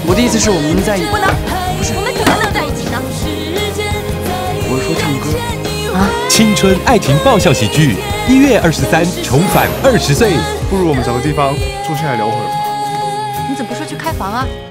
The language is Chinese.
我的意思是我们在一起。 不能，不是，我们怎么能在一起呢？ 我是说唱歌。 啊！ 青春爱情爆笑喜剧，1月23重返20岁。 不如我们找个地方坐下来聊会儿吧。 你怎么不说去开房啊？